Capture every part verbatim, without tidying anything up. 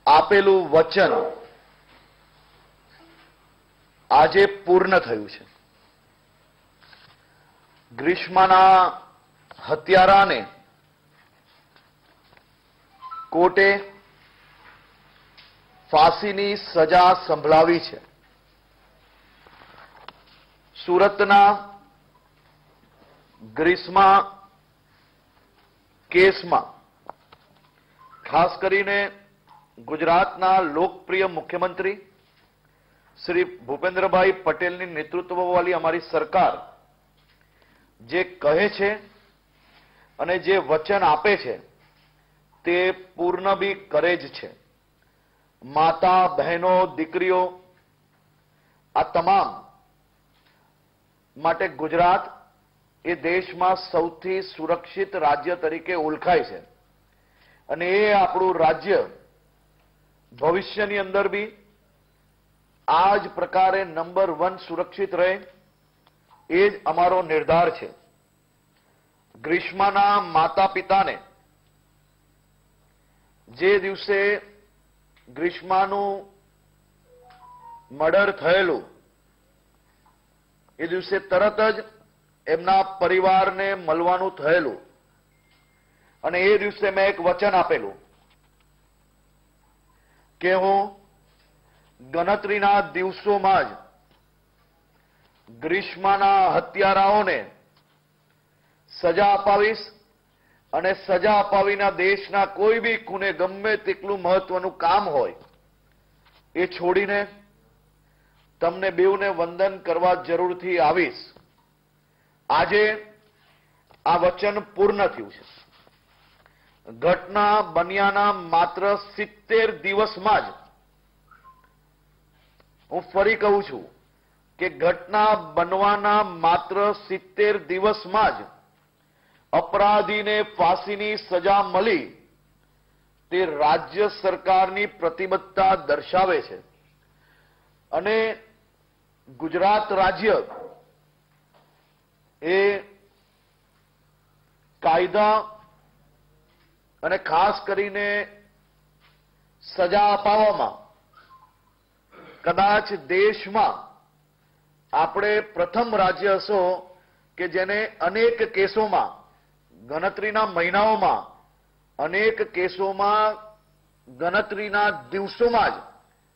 આપેલું વચન આજે પૂર્ણ થયું છે. ગ્રીષ્માના હત્યારાને કોર્ટે ફાંસીની સજા સંભળાવી છે. સુરતના ગ્રીષ્મા કેસમાં ખાસ કરીને ગુજરાતના લોકપ્રિય મુખ્યમંત્રી શ્રી ભૂપેન્દ્રભાઈ પટેલની નેતૃત્વવાળી અમારી સરકાર જે કહે છે અને જે વચન આપે છે તે પૂર્ણ બી કરે જ છે. માતા, બહેનો, દીકરીઓ આ તમામ માટે ગુજરાત એ દેશમાં સૌથી સુરક્ષિત રાજ્ય તરીકે ઓળખાય છે અને એ આપણું રાજ્ય ભવિષ્યની અંદર બી આ જ પ્રકારે નંબર વન સુરક્ષિત રહે એ જ અમારો નિર્ધાર છે. ગ્રીષ્માના માતા પિતાને જે દિવસે ગ્રીષ્માનું મર્ડર થયેલું એ દિવસે તરત જ એમના પરિવારને મળવાનું થયેલું અને એ દિવસે મેં એક વચન આપેલું કે હું ગણતરીના દિવસોમાં જ ગ્રીષ્માના હત્યારાઓને સજા અપાવીશ અને સજા અપાવીના દેશના કોઈ બી ખૂને ગમે તેટલું મહત્વનું કામ હોય એ છોડીને તમને બેઉને વંદન કરવા જરૂરથી આવીશ. આજે આ વચન પૂર્ણ થયું છે. ઘટના બન્યાના માત્ર સિત્તેર દિવસમાં જ, હું ફરી કહું છું કે ઘટના બનવાના માત્ર સિત્તેર દિવસમાં જ અપરાધીને ફાંસીની સજા મળી તે રાજ્ય સરકારની પ્રતિબદ્ધતા દર્શાવે છે. અને ગુજરાત રાજ્ય એ કાયદા અને ખાસ કરીને સજા અપાવવામાં કદાચ દેશમાં આપણે પ્રથમ રાજ્ય હશો કે જેને અનેક કેસોમાં ગણતરીના મહિનાઓમાં અનેક કેસોમાં ગણતરીના દિવસોમાં જ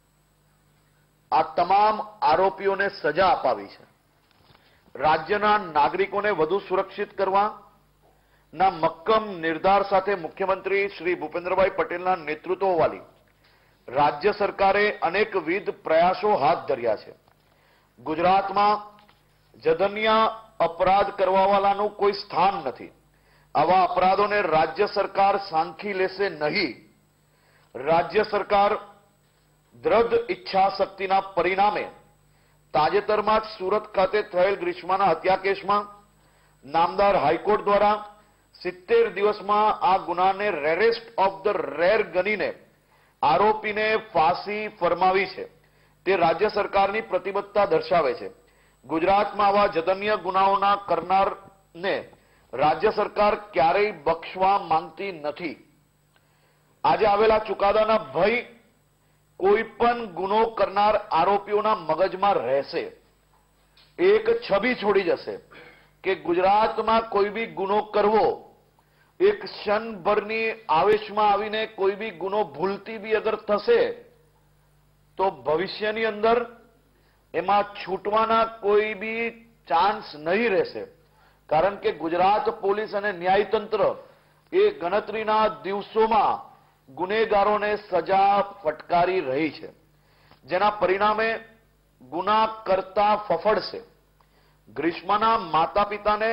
આ તમામ આરોપીઓને સજા અપાવી છે. રાજ્યના નાગરિકોને વધુ સુરક્ષિત કરવા ના મક્કમ નિર્ધાર સાથે મુખ્યમંત્રી શ્રી ભૂપેન્દ્રભાઈ પટેલના નેતૃત્વવાળી રાજ્ય સરકારે અનેકવિધ પ્રયાસો હાથ ધર્યા છે. ગુજરાતમાં જધન્ય અપરાધ કરવાવાળાનું કોઈ સ્થાન નથી. આવા અપરાધોને રાજ્ય સરકાર સાંખી લેશે નહીં. રાજ્ય સરકાર દ્રઢ ઈચ્છા શક્તિના પરિણામે તાજેતરમાં જ સુરત ખાતે થયેલ ગ્રીષ્માના હત્યા કેસમાં નામદાર હાઈકોર્ટ દ્વારા સિત્તેર દિવસમાં આ ગુનાને રેરેસ્ટ ઓફ ધ રેર ગણીને આરોપીને ફાંસી ફરમાવી છે. તે રાજ્ય સરકારની પ્રતિબદ્ધતા દર્શાવે છે. ગુજરાતમાં આવા જધન્ય ગુનાઓના કરનારને રાજ્ય સરકાર ક્યારેય બક્ષવા માંગતી નથી. આજે આવેલા ચુકાદાના ભય કોઈ પણ ગુનો કરનાર આરોપીઓના મગજમાં રહેશે. એક છબી છોડી જશે કે ગુજરાતમાં કોઈ બી ગુનો કરવો, એક ક્ષણભરની આવેશમાં આવીને કોઈ બી ગુનો ભૂલતી બી અગર થશે તો ભવિષ્યની અંદર એમાં છૂટવાના કોઈ બી ચાન્સ નહીં રહેશે. કારણ કે ગુજરાત પોલીસ અને ન્યાયતંત્ર એ ગણતરીના દિવસોમાં ગુનેગારોને સજા ફટકારી રહી છે, જેના પરિણામે ગુના કરતા ફફડશે. ગ્રીષ્માના માતા પિતાને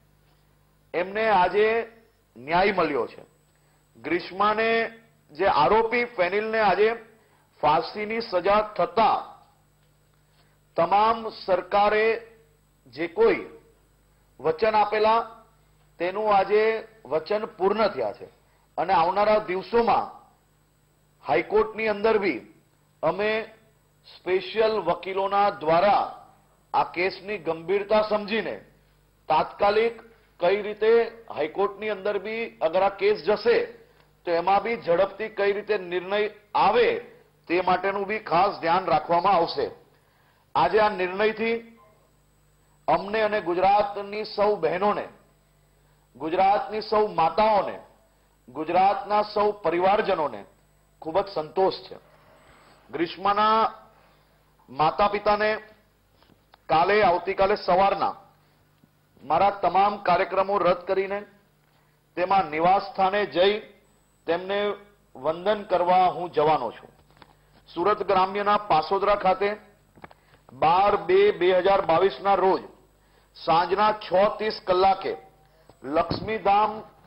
એમને આજે ન્યાય મળ્યો છે. ગ્રીષ્માને જે આરોપી ફેનિલને આજે ફાંસીની સજા થતા તમામ સરકારે જે કોઈ વચન આપેલા તેનું આજે વચન પૂર્ણ થયા છે અને આવનારા દિવસોમાં હાઈકોર્ટની અંદર બી અમે સ્પેશિયલ વકીલોના દ્વારા આ કેસની ગંભીરતા સમજીને તાત્કાલિક કઈ રીતે હાઈકોર્ટની અંદર બી અગર આ કેસ જશે તો એમાં બી ઝડપથી કઈ રીતે નિર્ણય આવે તે માટેનું બી ખાસ ધ્યાન રાખવામાં આવશે. આજે આ નિર્ણયથી અમને અને ગુજરાતની સૌ બહેનોને, ગુજરાતની સૌ માતાઓને, ગુજરાતના સૌ પરિવારજનોને ખૂબ જ સંતોષ છે. ગ્રીષ્માના માતા પિતાને કાલે આવતીકાલે સવારના મારા તમામ કાર્યક્રમો રદ કરીને તેમાં નિવાસ સ્થાને જઈ તેમને વંદન કરવા હું જવાનો છું. સુરત ગ્રામ્યના પાસોદરા ખાતે બાર બે બે હજાર બાવીસના રોજ સાંજના છ ત્રીસ કલાકે લક્ષ્મીધામ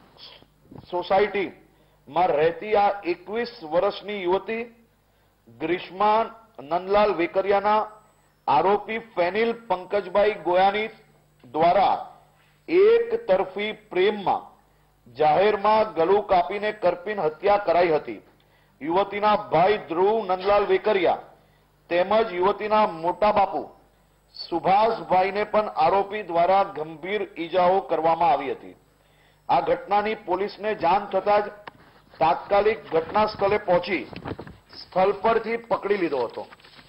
સોસાયટીમાં રહેતી આ એકવીસ વર્ષની યુવતી ગ્રીષ્મા નંદલાલ વેકરિયાના આરોપી ફેનિલ પંકજભાઈ ગોયાની દ્વારા એક તરફી પ્રેમમાં જાહેરમાં ગળું કાપીને કરપીને હત્યા કરાઈ હતી. યુવતીના ભાઈ ધ્રુવ નંદલાલ વેકરિયા તેમજ યુવતીના મોટા બાપુ સુભાષભાઈને પણ આરોપી દ્વારા ગંભીર ઈજાઓ કરવામાં આવી હતી. આ ઘટનાની પોલીસને જાણ થતાં જ તાત્કાલિક ઘટના સ્થળે પહોંચી સ્થળ પરથી પકડી લીધો હતો.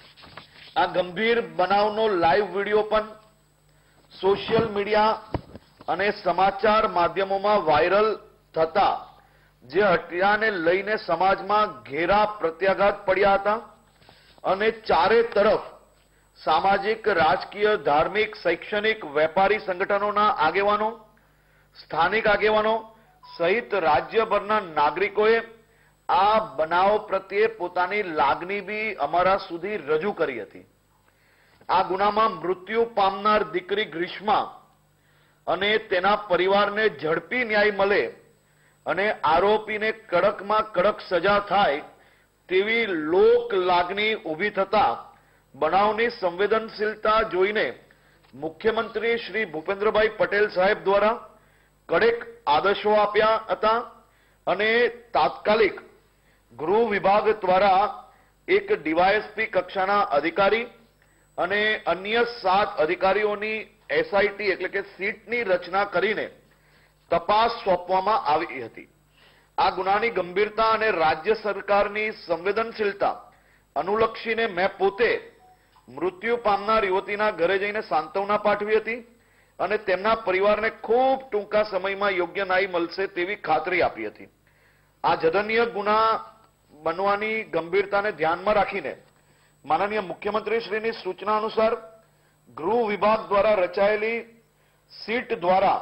આ ગંભીર બનાવનો લાઈવ વિડીયો પણ સોશિયલ મીડિયા અને સમાચાર માધ્યમોમાં વાયરલ થતા જે હત્યાને લઈને સમાજમાં ઘેરા પ્રત્યાઘાત પડ્યા હતા અને ચારે તરફ સામાજિક, રાજકીય, ધાર્મિક, શૈક્ષણિક, વેપારી સંગઠનોના આગેવાનો, સ્થાનિક આગેવાનો સહિત રાજ્યભરના નાગરિકોએ આ બનાવ પ્રત્યે પોતાની લાગણી બી અમારા સુધી રજૂ કરી હતી. આ ગુનામાં મૃત્યુ પામનાર દીકરી ગ્રીષ્મા અને તેના પરિવારને ઝડપી ન્યાય મળે અને આરોપીને કડકમાં કડક સજા થાય તેવી લોક લાગણી ઊભી થતા બનાવની સંવેદનશીલતા જોઈને મુખ્યમંત્રી શ્રી ભૂપેન્દ્રભાઈ પટેલ સાહેબ દ્વારા કડક આદેશો આપ્યા હતા અને તાત્કાલિક ગૃહ વિભાગ દ્વારા એક ડીવાયએસપી કક્ષાના અધિકારી અને અન્ય સાત અધિકારીઓની એસઆઈટી એટલે કે સીટની રચના કરીને તપાસ સોંપવામાં આવી હતી. આ ગુનાની ગંભીરતા અને રાજ્ય સરકારની સંવેદનશીલતા અનુલક્ષીને મેં પોતે મૃત્યુ પામનાર યુવતીના ઘરે જઈને સાંત્વના પાઠવી હતી અને તેમના પરિવારને ખૂબ ટૂંકા સમયમાં યોગ્ય ન્યાય મળશે તેવી ખાતરી આપી હતી. આ જઘન્ય ગુના બનવાની ગંભીરતાને ધ્યાનમાં રાખીને માનનીય મુખ્યમંત્રીશ્રીની સૂચના અનુસાર ગૃહ વિભાગ દ્વારા રચાયેલી સીટ દ્વારા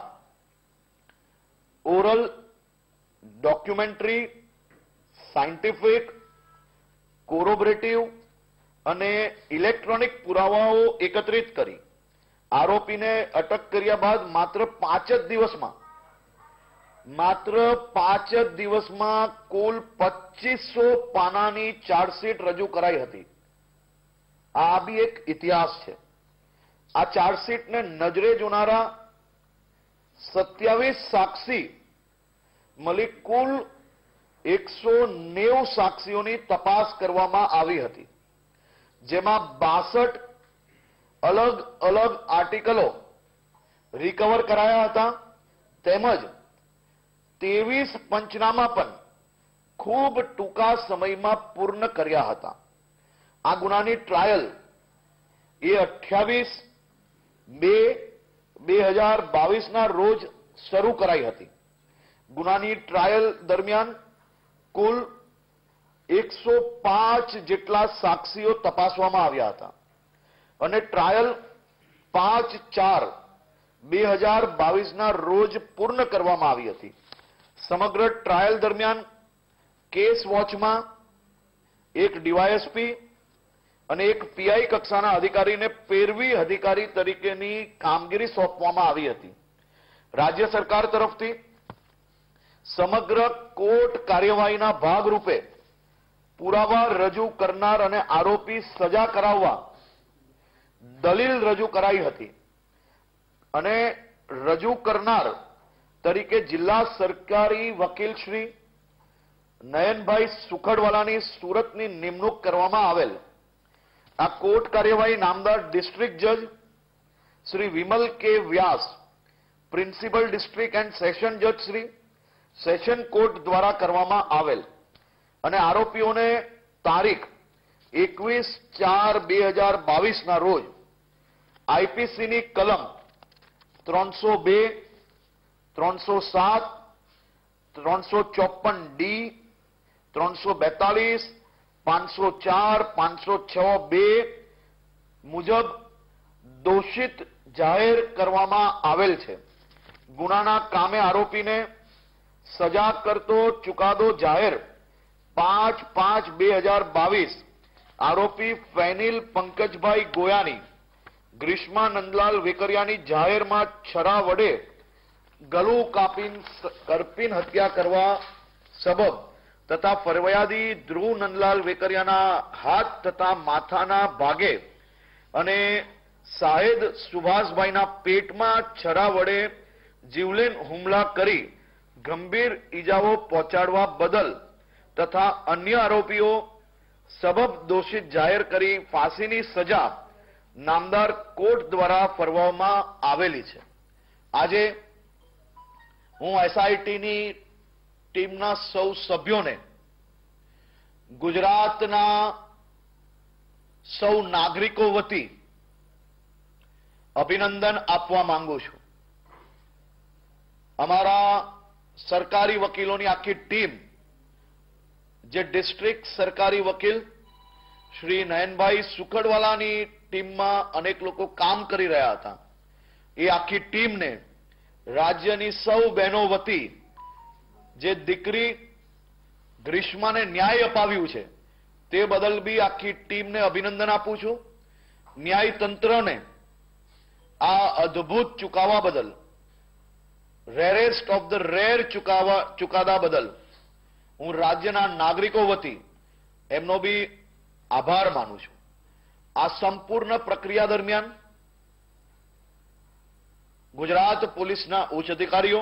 ઓરલ, ડોક્યુમેન્ટરી, સાયન્ટિફિક, કોરોબરેટિવ અને ઇલેક્ટ્રોનિક પુરાવાઓ એકત્રિત કરી આરોપીને અટક કર્યા બાદ માત્ર પાંચ જ દિવસમાં માત્ર પાંચ જ દિવસમાં કુલ પચીસો પાનાની ચાર્જશીટ રજૂ કરાઈ હતી. આ બી એક ઇતિહાસ છે. આ ચાર્જશીટને નજરે જોનારા સત્યાવીસ સાક્ષી મળી કુલ એકસો નેવું સાક્ષીઓની તપાસ કરવામાં આવી હતી, જેમાં બાસઠ અલગ અલગ આર્ટિકલો રિકવર કરાયા હતા તેમજ ત્રેવીસ પંચનામા પણ ખૂબ ટૂંકા સમયમાં પૂર્ણ કર્યા હતા. આ ગુનાની ટ્રાયલ એ અઠ્યાવીસ બે બે હજાર બાવીસના રોજ શરૂ કરાઈ હતી. ગુનાની ટ્રાયલ દરમિયાન કુલ એકસો પાંચ જેટલા સાક્ષીઓ તપાસવામાં આવ્યા હતા અને ટ્રાયલ પાંચ ચાર બે હજાર બાવીસના રોજ પૂર્ણ કરવામાં આવી હતી. સમગ્ર ટ્રાયલ દરમિયાન કેસ વોચમાં એક ડીવાયએસપી અને એક પીઆઈ કક્ષાના અધિકારીને પેરવી અધિકારી તરીકેની કામગીરી સોંપવામાં આવી હતી. રાજ્ય સરકાર તરફથી સમગ્ર કોર્ટ કાર્યવાહીના ભાગરૂપે પુરાવા રજૂ કરનાર અને આરોપી સજા કરાવવા દલીલ રજૂ કરાઈ હતી અને રજૂ કરનાર તરીકે જિલ્લા સરકારી વકીલ શ્રી નયનભાઈ સુખડવાલાની સુરતની નિમણૂક કરવામાં આવેલ. આ કોર્ટ કાર્યવાહી નામદાર ડિસ્ટ્રિક્ટ જજ શ્રી વિમલ કે વ્યાસ, પ્રિન્સિપલ ડિસ્ટ્રિક્ટ એન્ડ સેશન જજ શ્રી સેશન કોર્ટ દ્વારા કરવામાં આવેલ અને આરોપીઓને તારીખ એકવીસ ચાર બે હજાર બાવીસ ના રોજ આઈપીસીની કલમ ત્રણસો બે ત્રણસો સાત ત્રણસો ચોપન ડી ત્રણસો બેતાલીસ પાંચસો ચાર પાંચસો છ બે મુજબ દોષિત જાહેર કરવામાં આવેલ છે. ગુનાના કામે આરોપીને સજા કરતો ચુકાદો જાહેર પાંચ પાંચ બે હજાર બાવીસ આરોપી ફેનિલ પંકજભાઈ ગોયાની ગ્રીષ્મા નંદલાલ વેકરિયાની જાહેરમાં છરા વડે ગળું કાપીને કરપીન હત્યા કરવા સબબ તથા ફરિયાદી ધ્રુવ નંદલાલ વેકરિયાના હાથ તથા માથાના ભાગે અને સાહેદ સુભાષભાઈના પેટમાં છરા વડે જીવલેણ હુમલા કરી ગંભીર ઈજાઓ પહોંચાડવા બદલ તથા અન્ય આરોપીઓ સબબ દોષિત જાહેર કરી ફાંસીની સજા નામદાર કોર્ટ દ્વારા ફરવામાં આવેલી છે. આજે હું એસઆઈટીની ટીમના સૌ સભ્યોને ગુજરાતના સૌ નાગરિકો વતી અભિનંદન આપવા માંગુ છું. અમારા સરકારી વકીલોની આખી ટીમ, જે ડિસ્ટ્રિક્ટ સરકારી વકીલ શ્રી નયનભાઈ સુખડવાલાની ટીમમાં અનેક લોકો કામ કરી રહ્યા હતા, એ આખી ટીમને રાજ્યની સૌ બહેનો વતી જે દીકરી ગ્રીષ્માને ન્યાય અપાવ્યું છે તે બદલ બી આખી ટીમને અભિનંદન આપું છું. ન્યાયતંત્રને આ અદ્ભુત ચુકાવા બદલ, રેરેસ્ટ ઓફ ધ રેર ચુકાવા ચુકાદા બદલ હું રાજ્યના નાગરિકો વતી એમનો બી આભાર માનું છું. આ સંપૂર્ણ પ્રક્રિયા દરમિયાન ગુજરાત પોલીસના ઉચ્ચ અધિકારીઓ,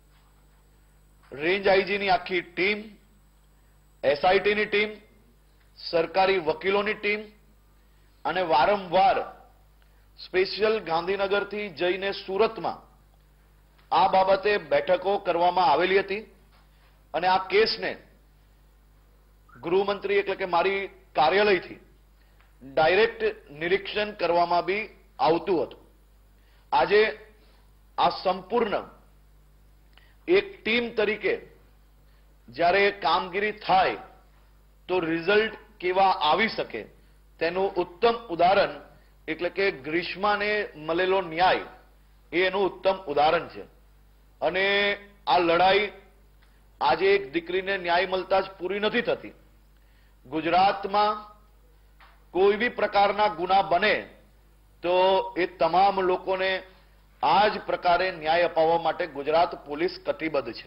રેન્જ આઈજીની આખી ટીમ, એસઆઈટીની ટીમ, સરકારી વકીલોની ટીમ અને વારંવાર સ્પેશિયલ ગાંધીનગરથી જઈને સુરતમાં આ બાબતે બેઠકો કરવામાં આવેલી હતી અને આ કેસને ગૃહમંત્રી એટલે કે મારી કાર્યાલયથી ડાયરેક્ટ નિરીક્ષણ કરવામાં બી આવતું હતું. આજે આ સંપૂર્ણ એક ટીમ તરીકે જ્યારે કામગીરી થાય તો રિઝલ્ટ કેવા આવી શકે તેનું ઉત્તમ ઉદાહરણ એટલે કે ગ્રીષ્માને મળેલો ન્યાય એ એનું ઉત્તમ ઉદાહરણ છે. અને આ લડાઈ આજે એક દીકરીને ન્યાય મળતા જ પૂરી નથી થતી. ગુજરાતમાં કોઈ બી પ્રકારના ગુના બને તો એ તમામ લોકોને આ જ પ્રકારે ન્યાય અપાવવા માટે ગુજરાત પોલીસ કટિબદ્ધ છે.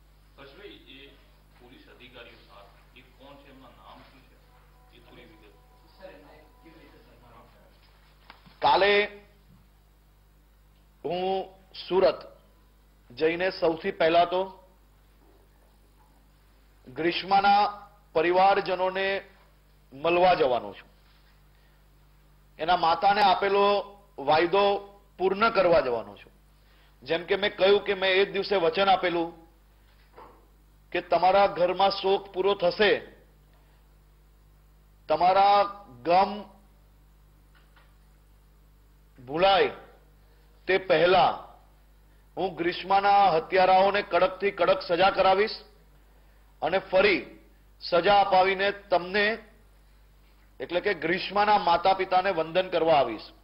કાલે હું સુરત જઈને સૌથી પહેલા તો ગ્રીષ્માના પરિવારજનોને મળવા જવાનો છું. એના માતાને આપેલો વાયદો પૂર્ણ કરવા જવાનો છું. જેમ કે મેં કહ્યું કે મેં એ જ દિવસે વચન આપેલું કે તમારા ઘરમાં શોક પૂરો થશે, તમારા ગમ ભૂલાય તે પહેલા હું ગ્રીષ્માના હત્યારાઓને કડકથી કડક સજા કરાવીશ અને ફરી સજા અપાવીને તમને એટલે કે ગ્રીષ્માના માતા પિતાને વંદન કરવા આવીશ.